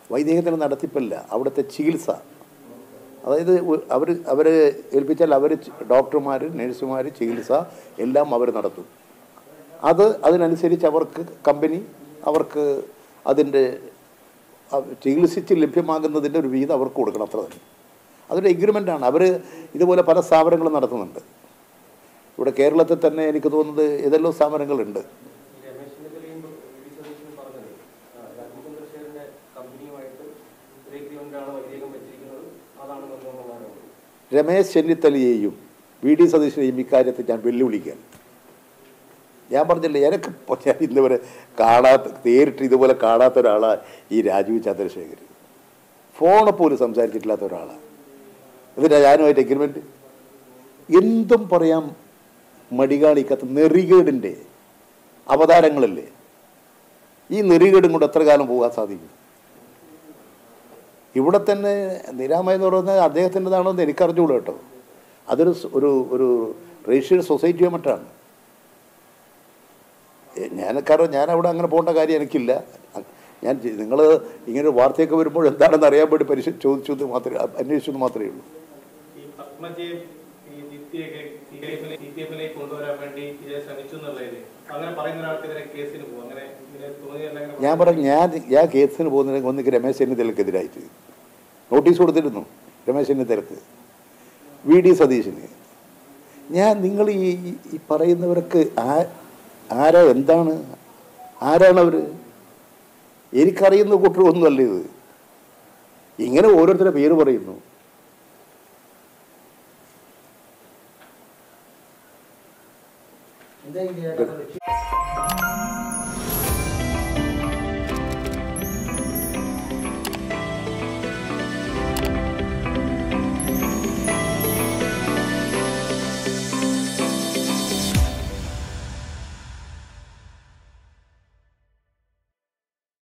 വൈദികത്തിൻ്റെ നടത്തിപ്പല്ല, അവിടുത്തെ ചികിത്സ. അതായത് അവർ ഏൽപ്പിച്ചാൽ ഡോക്ടർമാർ, നഴ്സുമാർ, ചികിത്സ എല്ലാം അവർ നടത്തും. അതിനനുസരിച്ച് അവർക്ക് കമ്പനി അവർക്ക് അതിൻ്റെ ചികിത്സിച്ച് ലഭ്യമാകുന്നതിൻ്റെ ഒരു വീതം അവർക്ക് കൊടുക്കണം, അത്ര തന്നെ. അതൊരു എഗ്രിമെൻ്റാണ്. അവർ ഇതുപോലെ പല സ്ഥാപനങ്ങളും നടത്തുന്നുണ്ട്. ഇവിടെ കേരളത്തിൽ തന്നെ എനിക്ക് തോന്നുന്നത് ഏതെല്ലാം സ്ഥാപനങ്ങളുണ്ട്. രമേശ് ചെന്നിത്തലയെയും വി ഡി സതീശനെയും ഇക്കാര്യത്തിൽ ഞാൻ വെല്ലുവിളിക്കാൻ. ഞാൻ പറഞ്ഞില്ലേ, ഞാൻ ഇന്നുവരെ നേരിട്ട് ഇതുപോലെ കാണാത്ത ഒരാളാണ് ഈ രാജീവ് ചന്ദ്രശേഖർ. ഫോണെ പോലും സംസാരിച്ചിട്ടില്ലാത്ത ഒരാളാണ്. എന്നിട്ട് ഞാനുമായിട്ട് എഗ്രിമെൻറ്റ്. എന്തും പറയാൻ മടികാണിക്കാത്ത നെറികേടിൻ്റെ അവതാരങ്ങളല്ലേ. ഈ നെറികേടും കൊണ്ട് എത്ര കാലം പോകാൻ സാധിക്കും? ഇവിടെ തന്നെ നിരാമയം എന്ന് പറയുന്നത് അദ്ദേഹത്തിൻ്റെതാണോ എന്ന് എനിക്കറിഞ്ഞുകൂടാ കേട്ടോ. അതൊരു ഒരു റേഷ്യൽ സൊസൈറ്റിയോ മറ്റാണ്. കാരണം ഞാൻ അവിടെ അങ്ങനെ പോകേണ്ട കാര്യം എനിക്കില്ല. നിങ്ങൾ ഇങ്ങനെ വാർത്തയൊക്കെ വരുമ്പോൾ എന്താണെന്ന് അറിയാൻ വേണ്ടി അന്വേഷിച്ചത് മാത്രമേ ഉള്ളൂ. ഞാൻ പറഞ്ഞു, ഞാൻ കേസിന് പോകുന്നതിന് ഒന്നിക്ക് രമേശ് ചെന്നിത്തലക്കെതിരായിട്ട് നോട്ടീസ് കൊടുത്തിരുന്നു. രമേശ് ചെന്നിത്തലക്ക്, വി ഡി സതീശന്. നിങ്ങൾ ഈ പറയുന്നവരൊക്കെ ആരാണവർ? എനിക്കറിയുന്ന കൂട്ടരൊന്നുമല്ല ഇത്. ഇങ്ങനെ ഓരോരുത്തരുടെ പേര് പറയുന്നു. എന്താ